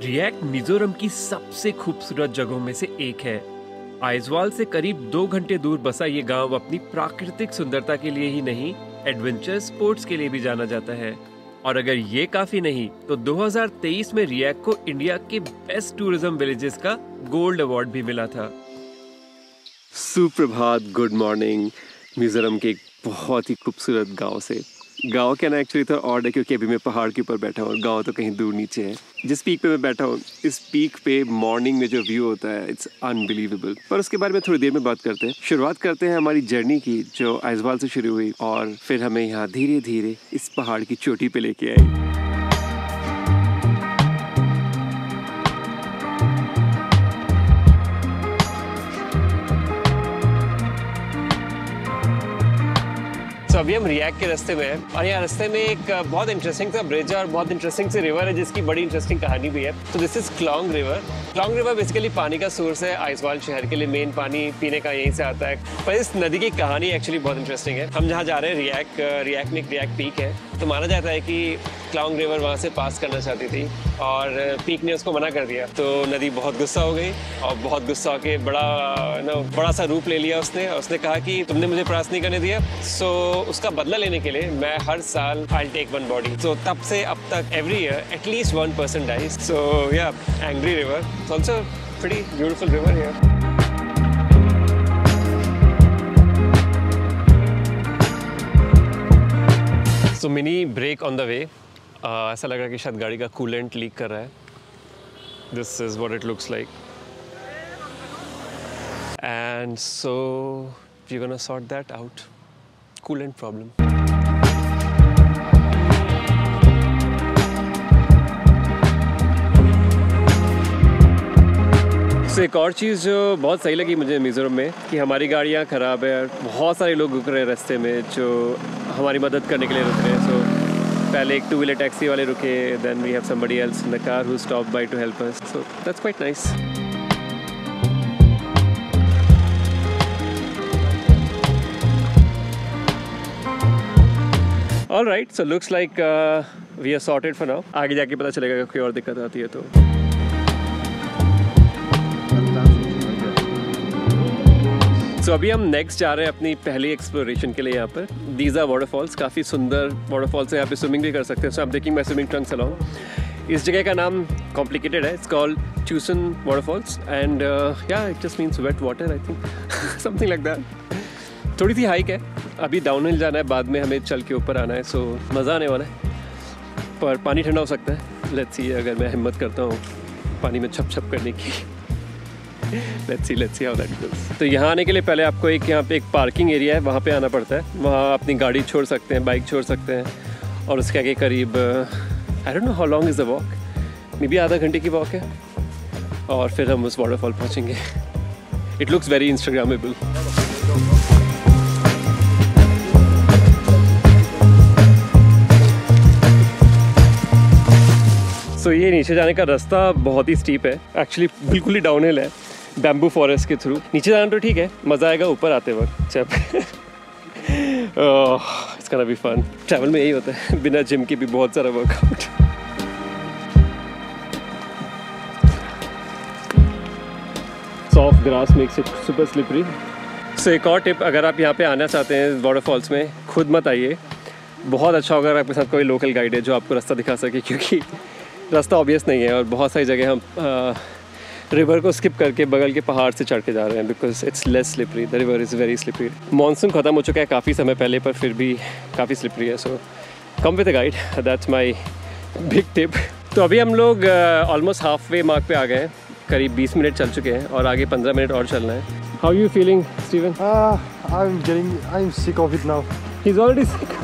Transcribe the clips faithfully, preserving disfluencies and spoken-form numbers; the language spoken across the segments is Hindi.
रिएक मिजोरम की सबसे खूबसूरत जगहों में से एक है। आइजवाल से करीब दो घंटे दूर बसा ये गांव अपनी प्राकृतिक सुंदरता के लिए ही नहीं, एडवेंचरस स्पोर्ट्स के लिए भी जाना जाता है। और अगर ये काफी नहीं तो दो हज़ार तेईस में रिएक को इंडिया के बेस्ट टूरिज्म विलेजेस का गोल्ड अवार्ड भी मिला था। सुप्रभात, गुड मॉर्निंग। मिजोरम के एक बहुत ही खूबसूरत गांव से। गांव कहना एक्चुअली तो ऑड है क्योंकि अभी मैं पहाड़ के ऊपर बैठा हूँ, गांव तो कहीं दूर नीचे है। जिस पीक पे मैं बैठा हूँ, इस पीक पे मॉर्निंग में जो व्यू होता है, इट्स अनबिलीवेबल। पर उसके बारे में थोड़ी देर में बात करते हैं। शुरुआत करते हैं हमारी जर्नी की, जो आइजवाल से शुरू हुई और फिर हमें यहाँ धीरे धीरे इस पहाड़ की चोटी पे लेके आई। तो अभी हम रिएक के रास्ते में हैं और यहाँ रास्ते में एक बहुत इंटरेस्टिंग सा ब्रिज है और बहुत इंटरेस्टिंग सी रिवर है जिसकी बड़ी इंटरेस्टिंग कहानी भी है। तो this is Tlawng river. Tlawng river basically पानी का सोर्स है। आइजवाल शहर के लिए मेन पानी पीने का यहीं से आता है। पर इस नदी की कहानी एक्चुअली बहुत इंटरेस्टिंग है। हम जहाँ जा रहे हैं रिएक रिएक में एक रिएक पीक है, तो माना जाता है कि ट्लांग रिवर वहाँ से पास करना चाहती थी और पीक ने उसको मना कर दिया। तो नदी बहुत गुस्सा हो गई और बहुत गुस्सा होकर बड़ा ना बड़ा सा रूप ले लिया उसने। उसने कहा कि तुमने मुझे पास नहीं करने दिया, सो उसका बदला लेने के लिए मैं हर साल आई टेक वन बॉडी। तो तब से अब तक every year at least one person dies. So yeah angry river, it's also pretty beautiful river here. So mini break on the way. ऐसा लग रहा है कि शायद गाड़ी का कूलेंट लीक कर रहा है। This is what it looks like and so we gonna sort that out. Coolant problem. तो एक और चीज़ जो बहुत सही लगी मुझे मिज़ोरम में कि हमारी गाड़ियाँ ख़राब है। बहुत सारे लोग रुक रहे हैं रास्ते में जो हमारी मदद करने के लिए रुक रहे हैं। सो so, पहले एक टू व्हीलर टैक्सी वाले रुके, then we have somebody else in the car who stop by to help us. So that's quite nice. All right, so looks like we are sorted for now. आगे जाके पता चलेगा कि कोई और दिक्कत आती है तो। सो so, अभी हम नेक्स्ट जा रहे हैं अपनी पहली एक्सप्लोरेशन के लिए यहाँ पर। दीज आर वाटरफॉल्स, काफ़ी सुंदर वाटरफॉल्स है। यहाँ पे स्विमिंग भी कर सकते हैं। So I am taking my swimming trunks along. इस जगह का नाम कॉम्प्लिकेटेड है। It's called Tuisen waterfalls and yeah it just means wet water, I think something like that. थोड़ी सी हाइक है, अभी डाउनहिल जाना है, बाद में हमें चल के ऊपर आना है। सो so, मज़ा आने वाला है, पर पानी ठंडा हो सकता है। लेट्स सी, अगर मैं हिम्मत करता हूँ पानी में छप छप करने की। Let's see, let's see how that goes. तो यहाँ आने के लिए पहले आपको एक यहाँ पे एक पार्किंग एरिया है, वहाँ पे आना पड़ता है। वहाँ अपनी गाड़ी छोड़ सकते हैं, बाइक छोड़ सकते हैं और उसके आगे करीब I don't know how long is the walk, maybe आधा घंटे की वॉक है और फिर हम उस वाटरफॉल पहुँचेंगे। It looks very instagrammable. So so, ये नीचे जाने का रास्ता बहुत ही स्टीप है, एक्चुअली बिल्कुल ही डाउनहिल है बैम्बू फॉरेस्ट के थ्रू। नीचे जाना तो ठीक है, मज़ा आएगा ऊपर आते वक्त जब it's gonna be fun. Travel में यही होता है, बिना जिम के भी बहुत सारा workout. Soft grass makes it super slippery. So एक और टिप, अगर आप यहाँ पे आना चाहते हैं वाटरफॉल्स में, खुद मत आइए। बहुत अच्छा होगा अगर आपके साथ कोई लोकल गाइड है जो आपको रास्ता दिखा सके, क्योंकि रास्ता ऑब्वियस नहीं है और बहुत सारी जगह हम आ, रिवर को स्किप करके बगल के पहाड़ से चढ़ के जा रहे हैं because it's less slippery. The river is very slippery. Monsoon ख़त्म हो चुका है काफ़ी समय पहले, पर फिर भी काफ़ी स्लिपरी है। So come with a guide, that's my big tip. तो अभी हम लोग ऑलमोस्ट हाफ वे मार्क पे आ गए हैं, करीब बीस मिनट चल चुके हैं और आगे पंद्रह मिनट और चलना है। How you feeling Steven? I am getting I am sick of it now. He is already sick.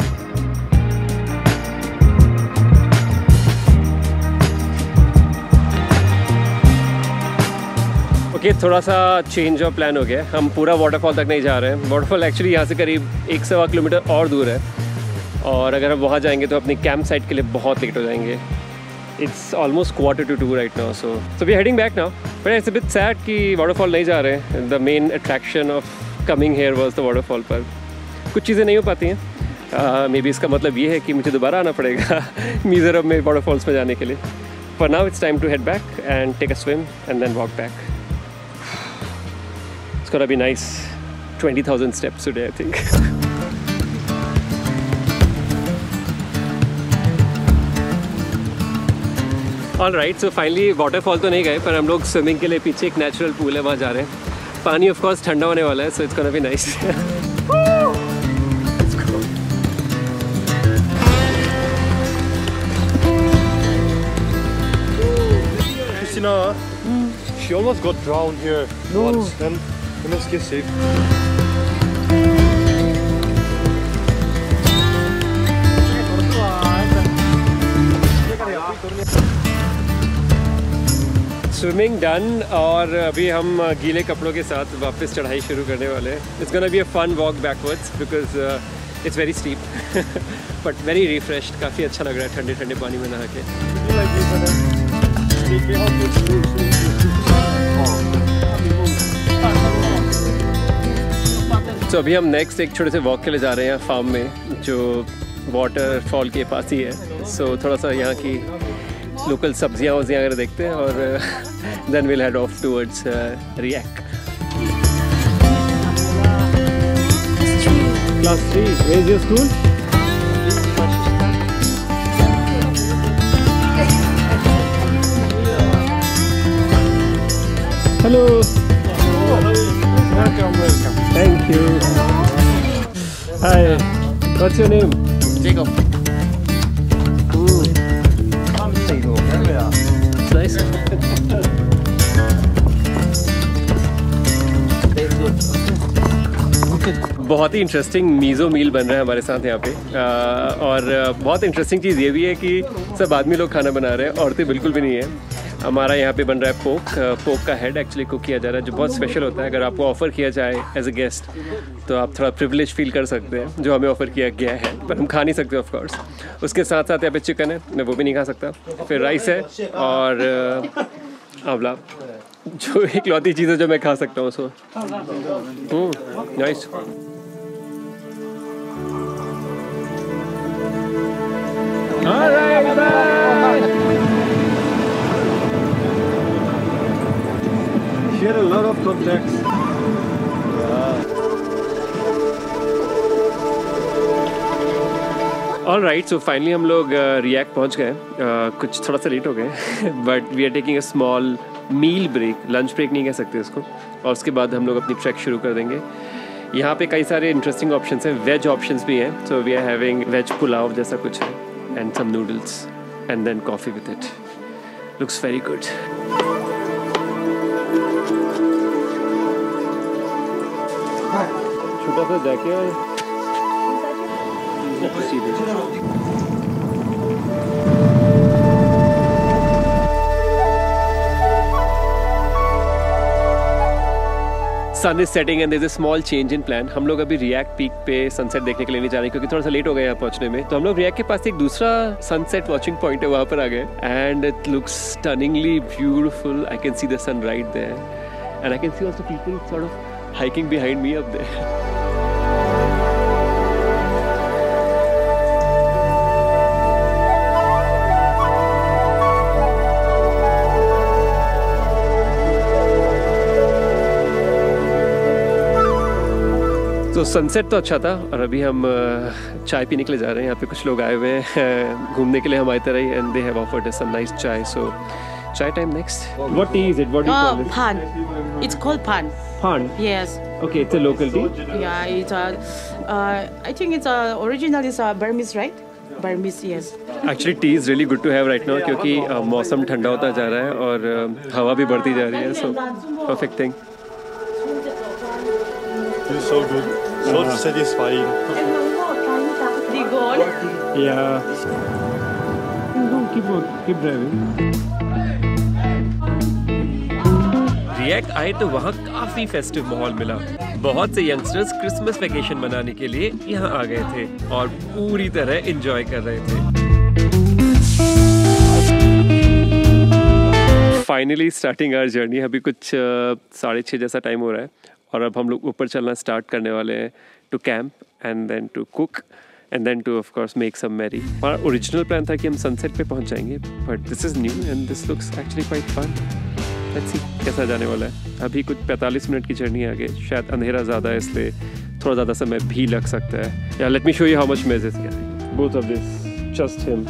Okay okay, थोड़ा सा चेंज ऑफ प्लान हो गया है। हम पूरा वाटरफॉल तक नहीं जा रहे हैं। वाटरफॉल एक्चुअली यहाँ से करीब एक सवा किलोमीटर और दूर है और अगर हम वहाँ जाएंगे तो अपनी कैंप साइट के लिए बहुत लेट हो जाएंगे। It's almost quarter to two right now. So so we are heading back now, but it's a bit sad कि वाटरफॉल नहीं जा रहे हैं। The main attraction of coming here was the waterfall, पर कुछ चीज़ें नहीं हो पाती हैं। मे बी इसका मतलब ये है कि मुझे दोबारा आना पड़ेगा मिज़ोरम में वाटरफॉल्स में जाने के लिए। for now it's time to head back and take a swim and then walk back. It's gonna be nice. twenty thousand steps today, I think. All right, so finally waterfall तो नहीं गए, पर हम लोग स्विमिंग के लिए पीछे एक नेचुरल पूल है, वहाँ जा रहे हैं. पानी ऑफ कोर्स ठंडा होने वाला है, so it's gonna be nice. Christina, mm. she almost got drowned here no. once. Then we must get safe. Swimming done और अभी हम गीले कपड़ों के साथ वापस चढ़ाई शुरू करने वाले हैं. It's gonna be a fun walk backwards because it's very steep but very refreshed. काफ़ी अच्छा लग रहा है ठंडे ठंडे पानी में नहा के. तो अभी हम नेक्स्ट एक छोटे से वॉक के लिए जा रहे हैं फार्म में जो वाटरफॉल के पास ही है. सो so, थोड़ा सा यहाँ की लोकल सब्जियाँ वब्जियाँ अगर देखते हैं और then will head off towards Reiek. Class three, where is your school? Hello. Welcome, welcome. Thank you. Hi. What's your name? Jacob. Nice. बहुत ही इंटरेस्टिंग मीज़ो मील बन रहा है हमारे साथ यहाँ पे. आ, और बहुत इंटरेस्टिंग चीज़ ये भी है कि सब आदमी लोग खाना बना रहे हैं, औरतें बिल्कुल भी नहीं है. हमारा यहाँ पे बन रहा है पोक. पोक का हेड एक्चुअली कुक किया जा रहा है जो बहुत स्पेशल होता है. अगर आपको ऑफ़र किया जाए एज अ गेस्ट तो आप थोड़ा प्रिविलेज फील कर सकते हैं, जो हमें ऑफ़र किया गया है, पर हम खा नहीं सकते ऑफ कोर्स. उसके साथ साथ यहाँ पे चिकन है, मैं वो भी नहीं खा सकता. फिर राइस है और आंवला, जो एक लौती चीज़ है जो मैं खा सकता हूँ. So nice. She had a lot of contacts. All right, so finally हम लोग रिएक पहुँच गए. uh, कुछ थोड़ा सा लेट हो गए but we are taking a small meal break. Lunch break नहीं कह सकते उसको. और उसके बाद हम लोग अपनी ट्रैक शुरू कर देंगे. यहाँ पे कई सारे इंटरेस्टिंग ऑप्शंस हैं. वेज ऑप्शंस भी हैं. So we are having veg pulao जैसा कुछ है and some noodles and then coffee with it. Looks very good. छोटा सा जाके sun is setting and there is a small change in plan. हम लोग अभी रिएक पीक पे सनसेट देखने के लिए नहीं जा रहे क्योंकि थोड़ा सा लेट हो गए यहाँ पहुँचने में. तो हम लोग रिएक के पास एक दूसरा सनसेट वॉचिंग पॉइंट है, वहाँ पर आ गए and it looks stunningly beautiful. I can see the sun right there and I can see also people sort of hiking behind me up there. तो सनसेट तो अच्छा था और अभी हम चाय पीने के लिए जा रहे हैं. यहाँ पे कुछ लोग आए हुए हैं घूमने के लिए हमारी तरह ही and they have offered us some nice chai. So chai time next. What tea is it? What do you call it? Pan. It's called pan. Pan. Yes. Okay, it's a local tea. Yeah, it's a. Uh, I think it's a originally it's a Burmese, right? Burmese, yes. Actually, tea is really good to have right now क्योंकि uh, मौसम ठंडा होता जा रहा है और uh, हवा भी बढ़ती जा रही है. So perfect thing. It's so good. So Uh-huh. satisfying. Digon. Yeah. No, keep on, keep driving. रिएक आए तो वहाँ काफी फेस्टिव माहौल मिला. बहुत से यंगस्टर्स क्रिसमस वेकेशन मनाने के लिए यहाँ आ गए थे और पूरी तरह एंजॉय कर रहे थे. Finally starting our journey. अभी कुछ साढ़े छः जैसा टाइम हो रहा है और अब हम लोग ऊपर चलना स्टार्ट करने वाले हैं to camp and then to cook and then to of course make some merry. हमारा ओरिजिनल प्लान था कि हम सनसेट पे पहुंच जाएंगे, but this is new and this looks actually quite fun. Let's see कैसा जाने वाला है। अभी कुछ पैंतालीस मिनट की जर्नी आगे, शायद अंधेरा ज़्यादा है इसलिए थोड़ा ज़्यादा समय भी लग सकता है। या let me show you how much मेज is carrying. Both of this just him.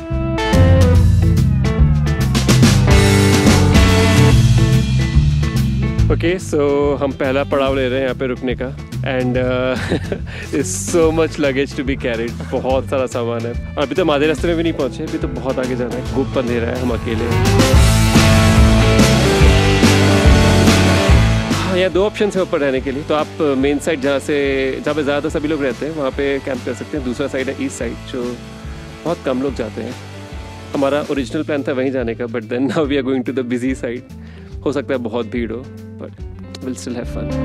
Okay so हम पहला पड़ाव ले रहे हैं यहाँ पे रुकने का and it's so much luggage to be carried. बहुत सारा सामान है और अभी तो आधे रास्ते में भी नहीं पहुँचे, अभी तो बहुत आगे जाना है। गुप अंधेरा है, हम अकेले हैं। हाँ, यहाँ दो ऑप्शन है ऊपर रहने के लिए। तो आप मेन साइड जहाँ से जहाँ पे ज़्यादा सभी लोग रहते हैं वहाँ पे कैंप कर सकते हैं। दूसरा साइड है ईस्ट साइड जो बहुत कम लोग जाते हैं। हमारा ओरिजिनल प्लान था वहीं जाने का, but then now we are going to the busy side. हो सकता है बहुत भीड़ हो, but will still have fun.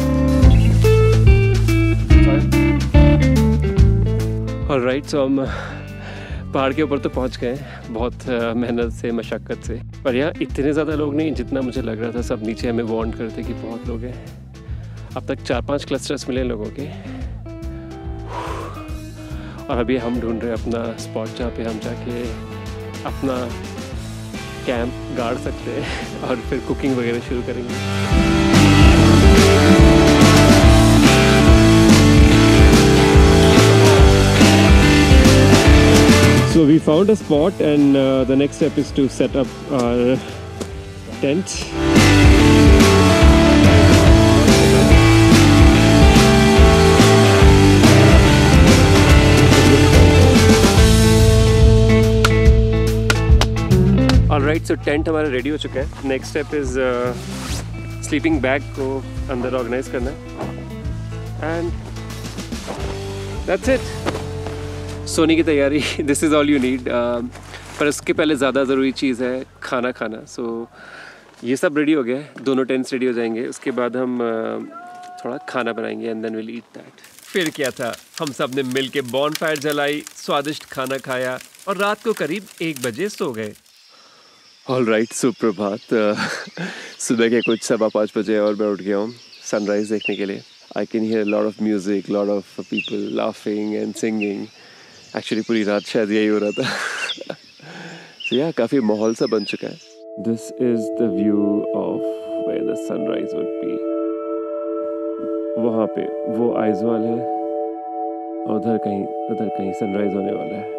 Alright, so हम पहाड़ के ऊपर तो पहुंच गए, बहुत मेहनत से, मशक्क़त से। पर यहाँ इतने ज़्यादा लोग नहीं जितना मुझे लग रहा था। सब नीचे हमें वार्न करते कि बहुत लोग हैं। अब तक चार पांच क्लस्टर्स मिले लोगों के और अभी हम ढूंढ रहे हैं अपना स्पॉट जहाँ पे हम जाके अपना कैंप गाड़ सकते हैं और फिर कुकिंग वगैरह शुरू करेंगे। So we found a spot and uh, the next step is to set up our tent. Alright, so tent हमारा रेडी हो चुका है। Next step is sleeping bag को अंदर ऑर्गेनाइज करना एंड दैट्स इट। सोने की तैयारी, this is all you need. पर उसके पहले ज़्यादा ज़रूरी चीज़ है खाना खाना। सो so, ये सब रेडी हो गया है, दोनों टेंट्स रेडी हो जाएंगे। उसके बाद हम uh, थोड़ा खाना बनाएंगे and then will eat that. फिर क्या था, हम सब ने मिल के बॉनफायर जलाई, स्वादिष्ट खाना खाया और रात को करीब एक बजे सो गए। ऑल राइट, सुप्रभात। सुबह के कुछ सवा पाँच बजे और मैं उठ गया हूँ सनराइज़ देखने के लिए। I can hear lot of music, lot of people laughing and singing. Actually पूरी रात शायद यही हो रहा था। so yeah, काफ़ी माहौल सा बन चुका है। This is the view of where the sunrise would be. वहाँ पे वो आइज़वाल है और उधर कहीं उधर कहीं सनराइज होने वाला है।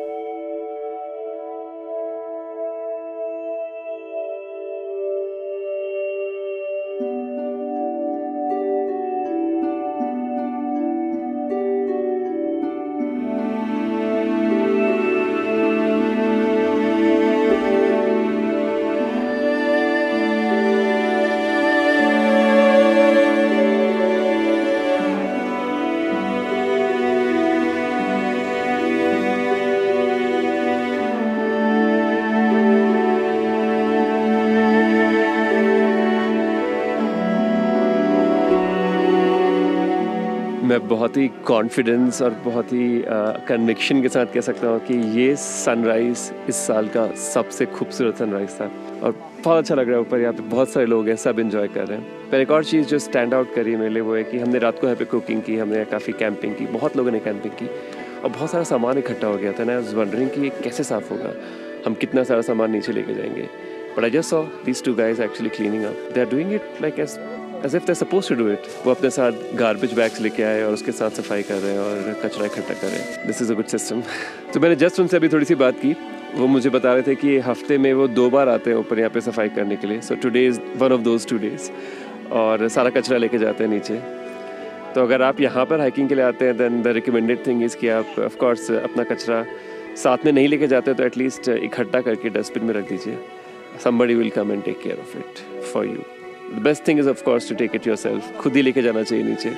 मैं बहुत ही कॉन्फिडेंस और बहुत ही कन्विक्शन के साथ कह सकता हूँ कि ये सनराइज़ इस साल का सबसे खूबसूरत सनराइज़ था और बहुत अच्छा लग रहा है। ऊपर यहाँ पे बहुत सारे लोग हैं, सब एंजॉय कर रहे हैं। पर एक और चीज़ जो स्टैंड आउट करी मेरे लिए वो है कि हमने रात को यहाँ पे कुकिंग की, हमने काफ़ी कैंपिंग की, बहुत लोगों ने कैंपिंग की और बहुत सारा सामान इकट्ठा हो गया था ना। आई वाज वंडरिंग कि ये कैसे साफ़ होगा, हम कितना सारा सामान नीचे लेके जाएंगे। But I just saw these two guys actually cleaning up. They are doing it like as as if they suppose to do it. वो अपने साथ गार्बेज बैग्स लेके आए और उसके साथ सफाई कर रहे हैं और कचरा इकट्ठा कर रहे हैं। This is a good system. तो मैंने जस्ट उनसे अभी थोड़ी सी बात की। वो मुझे बता रहे थे कि हफ्ते में वो दो बार आते हैं ऊपर यहाँ पे सफाई करने के लिए। So today is one of those two days और सारा कचरा लेके जाते हैं नीचे। तो अगर आप यहाँ पर हाइकिंग के लिए आते हैं then the recommended thing is कि आप ऑफ कोर्स अपना कचरा साथ में नहीं लेके जाते तो एटलीस्ट इकट्ठा करके डस्टबिन में रख दीजिए। somebody will come and take care of it for you. The best thing is of course to take it yourself. खुद ही लेके जाना चाहिए नीचे।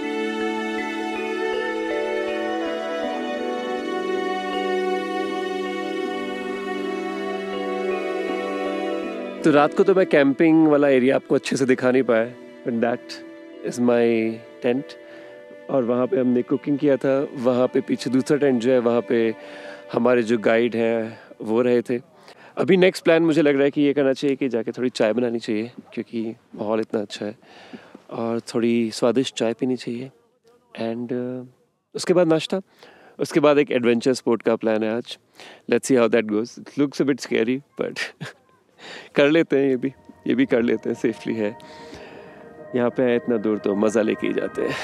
तो रात को तो मैं कैंपिंग वाला एरिया आपको अच्छे से दिखा नहीं पाया, but that is my tent। और वहाँ पे हमने कुकिंग किया था। वहाँ पे पीछे दूसरा टेंट जो है वहाँ पे हमारे जो गाइड हैं वो रहे थे। अभी नेक्स्ट प्लान मुझे लग रहा है कि ये करना चाहिए कि जाके थोड़ी चाय बनानी चाहिए क्योंकि माहौल इतना अच्छा है और थोड़ी स्वादिष्ट चाय पीनी चाहिए एंड uh, उसके बाद नाश्ता। उसके बाद एक एडवेंचर स्पोर्ट का प्लान है आज. Let's see how that goes. It looks a bit scary but कर लेते हैं. ये भी ये भी कर लेते हैं. सेफली है. यहाँ पे है इतना दूर तो मज़ा लेके ही जाते हैं.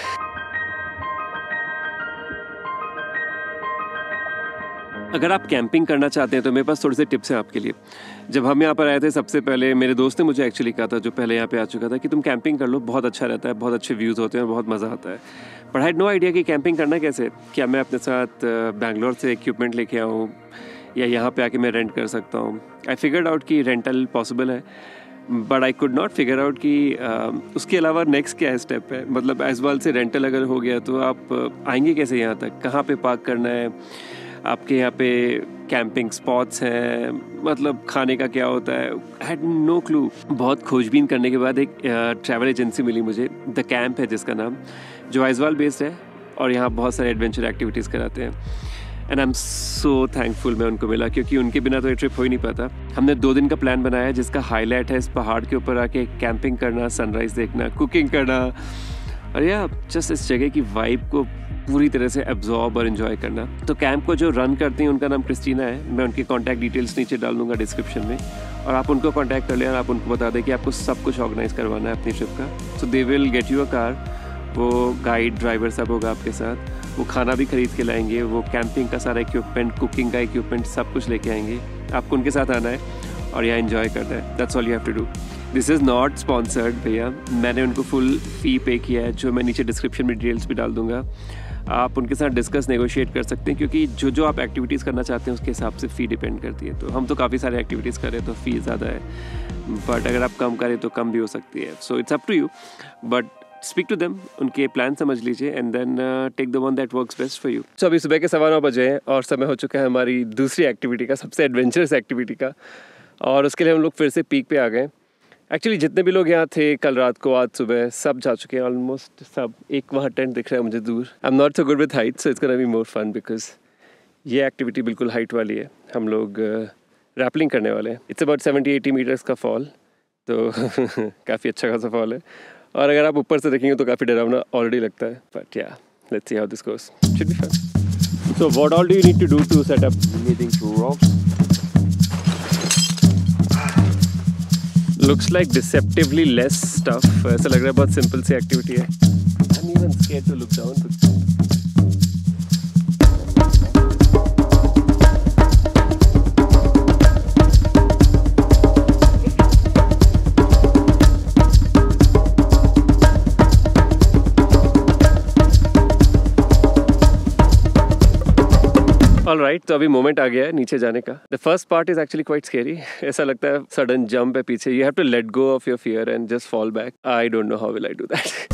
अगर आप कैंपिंग करना चाहते हैं तो मेरे पास थोड़े से टिप्स हैं आपके लिए. जब हम यहाँ पर आए थे सबसे पहले मेरे दोस्त ने मुझे एक्चुअली कहा था, जो पहले यहाँ पे आ चुका था, कि तुम कैंपिंग कर लो, बहुत अच्छा रहता है, बहुत अच्छे व्यूज़ होते हैं और बहुत मज़ा आता है. But I had no idea कि कैंपिंग करना कैसे. क्या मैं अपने साथ बैंगलोर से इक्विपमेंट लेके आऊँ या यहाँ पे आके मैं रेंट कर सकता हूँ. आई फिगर्ड आउट कि रेंटल पॉसिबल है but I could not figure out कि uh, उसके अलावा नेक्स्ट क्या है स्टेप है. मतलब आइज़वाल से रेंटल अगर हो गया तो आप आएंगे कैसे यहाँ तक, कहाँ पे पार्क करना है, आपके यहाँ पे कैंपिंग स्पॉट्स हैं, मतलब खाने का क्या होता है. I had no clue. बहुत खोजबीन करने के बाद एक ट्रैवल uh, एजेंसी मिली मुझे, द कैंप है जिसका नाम, जो आइज़वाल बेस्ड है और यहाँ बहुत सारे एडवेंचर एक्टिविटीज़ कराते हैं. And I am so thankful मैं उनको मिला, क्योंकि उनके बिना तो ये ट्रिप हो ही नहीं पाता. हमने दो दिन का प्लान बनाया है जिसका हाईलाइट है इस पहाड़ के ऊपर आके कैंपिंग करना, सनराइज़ देखना, कुकिंग करना और या जस्ट इस जगह की वाइब को पूरी तरह से एब्जॉर्ब और इन्जॉय करना. तो कैंप को जो रन करती हैं उनका नाम क्रिस्टीना है. मैं उनकी कॉन्टैक्ट डिटेल्स नीचे डाल दूँगा डिस्क्रिप्शन में और आप उनको कॉन्टैक्ट कर लें और आप उनको बता दें कि आपको सब कुछ ऑर्गेनाइज करवाना है अपनी ट्रिप का. So they will get you a car. वो गाइड ड्राइवर सब होगा आपके साथ. वो खाना भी खरीद के लाएंगे. वो कैंपिंग का सारा इक्विपमेंट, कुकिंग का इक्विपमेंट सब कुछ लेके आएंगे. आपको उनके साथ आना है और यहाँ एंजॉय करना है. That's all you have to do. This is not sponsored भैया. मैंने उनको फुल फ़ी पे किया है, जो मैं नीचे डिस्क्रिप्शन में डिटेल्स भी डाल दूँगा. आप उनके साथ डिस्कस नेगोशिएट कर सकते हैं, क्योंकि जो जो आप एक्टिविटीज़ करना चाहते हैं उसके हिसाब से फ़ी डिपेंड करती है. तो हम तो काफ़ी सारे एक्टिविटीज़ कर रहे हैं तो फ़ी ज़्यादा है, बट अगर आप कम करें तो कम भी हो सकती है. So it's up to you, but speak to them, उनके प्लान समझ लीजिए and then take the one that works best for you. So अभी सुबह के सवा नौ बजे हैं और समय हो चुका है हमारी दूसरी एक्टिविटी का, सबसे एडवेंचरस एक्टिविटी का. और उसके लिए हम लोग फिर से पीक पे आ गए. एक्चुअली जितने भी लोग यहाँ थे कल रात को, आज सुबह, सब जा चुके हैं ऑलमोस्ट सब. एक वहाँ टेंट दिख रहा है मुझे दूर. I am not so good with height, so it's gonna be more fun because ये एक्टिविटी बिल्कुल हाइट वाली है. हम लोग रैपलिंग uh, करने वाले हैं. It's about seventy eighty meters का फॉल, तो काफ़ी अच्छा खासा फॉल है. और अगर आप ऊपर से देखेंगे तो काफ़ी डरावना ऑलरेडी लगता है. बट या let's see how this goes. Should be fun. So what all do you need to do to set up? Needing two rocks. Looks like deceptively less stuff. ऐसा लग रहा है बहुत सिंपल सी एक्टिविटी है. I'm even scared to look down. All right, तो अभी मोमेंट आ गया है नीचे जाने का. The first part is actually quite scary. ऐसा लगता है सडन जंप है पीछे. You have to let go of your fear and just fall back. I don't know how will I do that.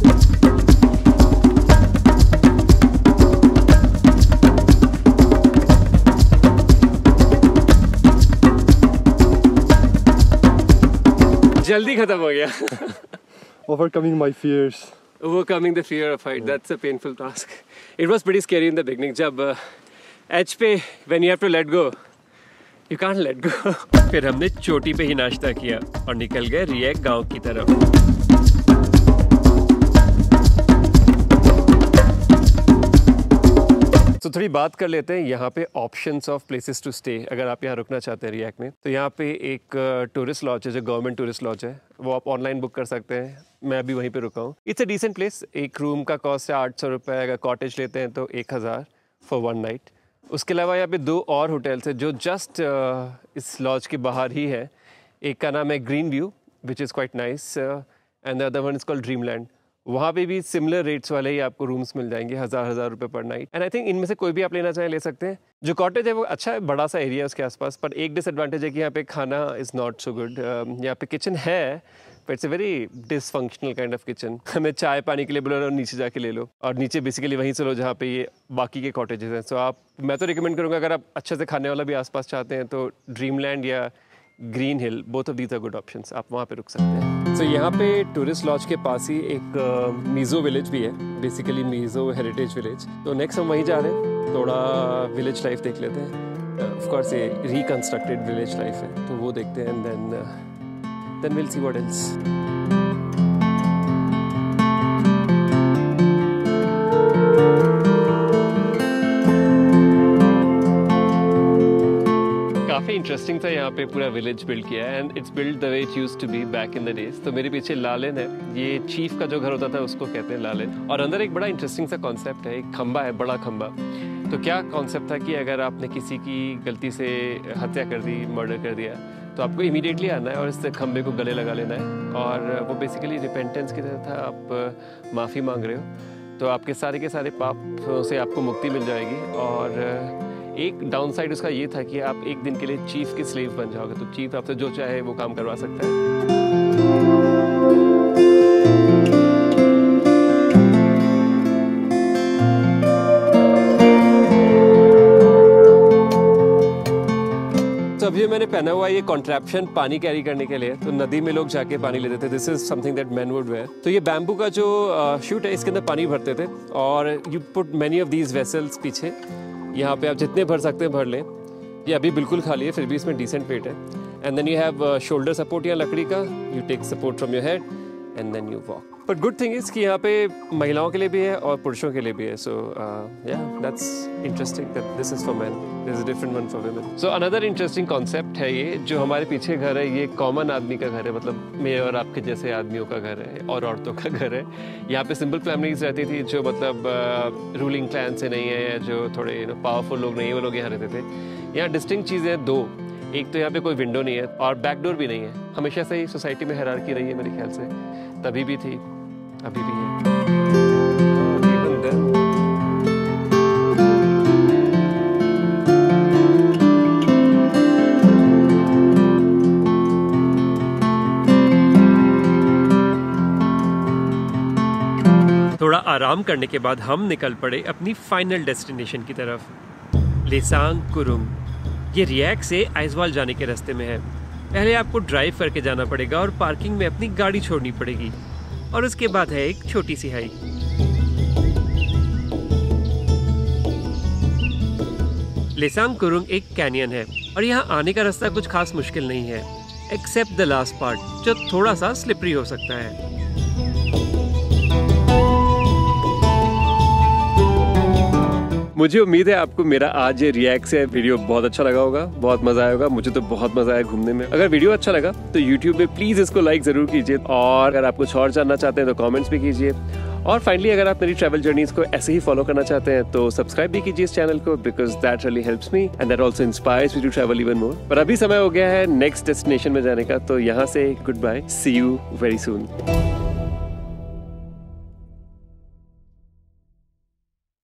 जल्दी खत्म हो गया. Overcoming my fears. Overcoming the fear of height. Yeah. That's a painful task. It was pretty scary in the beginning. जब uh, एज पे when you have to let go, you can't let go. फिर हमने चोटी पे ही नाश्ता किया और निकल गए रिएक गांव की तरफ. तो थोड़ी बात कर लेते हैं यहाँ पे options of places to stay. अगर आप यहाँ रुकना चाहते हैं रिएक में, तो यहाँ पे एक टूरिस्ट लॉज है जो गवर्नमेंट टूरिस्ट लॉज है. वो आप ऑनलाइन बुक कर सकते हैं. मैं अभी वहीं पे रुका हूँ. It's a decent place. एक रूम का कॉस्ट है आठ सौ रुपये. अगर कॉटेज लेते हैं तो एक हज़ार फॉर वन नाइट. उसके अलावा यहाँ पे दो और होटल्स हैं जो जस्ट uh, इस लॉज के बाहर ही है. एक का नाम है Green View which is quite nice and the other one is called Dreamland. वहाँ पे भी सिमिलर रेट्स वाले ही आपको रूम्स मिल जाएंगे, हज़ार हज़ार रुपये पर नाइट. एंड आई थिंक इनमें से कोई भी आप लेना चाहें ले सकते हैं. जो कॉटेज है वो अच्छा है, बड़ा सा एरिया है उसके आसपास. पर एक डिसएडवांटेज है कि यहाँ पे खाना इज़ नॉट सो गुड. यहाँ पे किचन है but it's a very dysfunctional kind of kitchen. हमें चाय पानी के लिए बोलो और नीचे जाके ले लो, और नीचे बेसिकली वहीं से लो जहाँ पे ये बाकी के कॉटेजेस हैं. सो आप, मैं तो रिकमेंड करूँगा अगर आप अच्छे से खाने वाला भी आसपास चाहते हैं तो ड्रीमलैंड या Green Hill, both of these are good options. आप वहाँ पे रुक सकते हैं. सो so, यहाँ पे टूरिस्ट लॉज के पास ही एक मीज़ो विलेज भी है, बेसिकली मीज़ो हेरिटेज विलेज. तो नेक्स्ट हम वहीं जा रहे हैं. थोड़ा विलेज लाइफ देख लेते हैं. ऑफ कोर्स ये रिकंस्ट्रक्टेड विलेज लाइफ है तो वो देखते हैं. And then then we'll see what else. काफ़ी इंटरेस्टिंग था यहाँ पे पूरा विलेज बिल्ड किया है and it's build the way it used to be back in the days. तो मेरे पीछे लालेन है, ये चीफ का जो घर होता था उसको कहते हैं लालेन। और अंदर एक बड़ा इंटरेस्टिंग सा कॉन्सेप्ट है, एक खंबा है, बड़ा खंबा। तो क्या कॉन्सेप्ट था कि अगर आपने किसी की गलती से हत्या कर दी, मर्डर कर दिया, तो आपको इमीडिएटली आना है और इस खंबे को गले लगा लेना है। और वो बेसिकली रिपेंटेंस की तरह था, आप माफ़ी मांग रहे हो तो आपके सारे के सारे पापों से आपको मुक्ति मिल जाएगी। और एक डाउन साइड उसका ये था कि आप एक दिन के लिए चीफ की स्लेव बन जाओगे, तो चीफ आपसे जो चाहे वो काम करवा सकता है। तो अभी मैंने पहना हुआ ये कॉन्ट्रैप्शन पानी कैरी करने के लिए, तो नदी में लोग जाके पानी लेते थे। This is something that man would wear. तो ये बैम्बू का जो शूट है, इसके अंदर पानी भरते थे और you put many of these vessels पीछे। यहाँ पे आप जितने भर सकते हैं भर लें। ये अभी बिल्कुल खाली है, फिर भी इसमें डिसेंट वेट है। And then you have shoulder support या लकड़ी का, you take support from your head and then you walk. But good thing is कि यहाँ पे महिलाओं के लिए भी है और पुरुषों के लिए भी है। सो या that's interesting that this is for men, this is different one for women. So another interesting concept है ये, जो हमारे पीछे घर है ये कॉमन आदमी का घर है, मतलब मेरे और आपके जैसे आदमियों का घर है और औरतों का घर है। यहाँ पे सिंपल फैमिलीज रहती थी जो मतलब रूलिंग क्लैन से नहीं है या जो थोड़े पावरफुल लोग नहीं है, वो लोग यहाँ रहते थे। यहाँ डिस्टिंक्ट चीज़ें हैं दो, एक तो यहाँ पे कोई विंडो नहीं है और बैक डोर भी नहीं है। हमेशा से ही सोसाइटी में हायरार्की रही है मेरे ख्याल से, तभी भी थी, अभी भी है। थोड़ा आराम करने के बाद हम निकल पड़े अपनी फाइनल डेस्टिनेशन की तरफ, लेसांग कुरुंग। ये रिएक से आइजवाल जाने के रास्ते में है। पहले आपको ड्राइव करके जाना पड़ेगा और पार्किंग में अपनी गाड़ी छोड़नी पड़ेगी और उसके बाद है एक छोटी सी हाइक। लेसांग कुरुंग एक कैनियन है और यहाँ आने का रास्ता कुछ खास मुश्किल नहीं है, एक्सेप्ट द लास्ट पार्ट जो थोड़ा सा स्लिपरी हो सकता है। मुझे उम्मीद है आपको मेरा आज ये रिएक्ट से वीडियो बहुत अच्छा लगा होगा, बहुत मजा आया होगा। मुझे तो बहुत मजा आया घूमने में। अगर वीडियो अच्छा लगा तो यूट्यूब पे प्लीज इसको लाइक जरूर कीजिए और अगर आप कुछ और जानना चाहते हैं तो कमेंट्स भी कीजिए। और फाइनली अगर आप मेरी ट्रैवल जर्नीज को ऐसे ही फॉलो करना चाहते हैं तो सब्सक्राइब भी कीजिए इस चैनल को, because that really helps me and that also inspires me to travel even more. पर अभी समय हो गया है नेक्स्ट डेस्टिनेशन में जाने का, तो यहाँ से good bye, see you very soon.